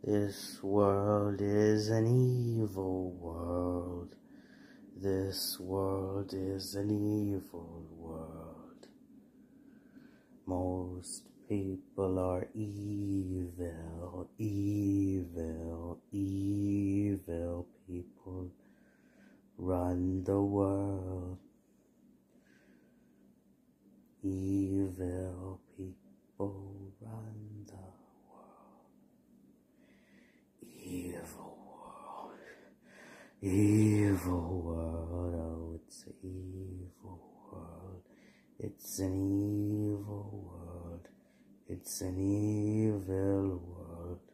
This world is an evil world. This world is an evil world. Most people are evil, evil, evil people run the world. Evil people run the world. Evil world. Evil world. Oh, it's an evil world. It's an evil world. It's an evil world.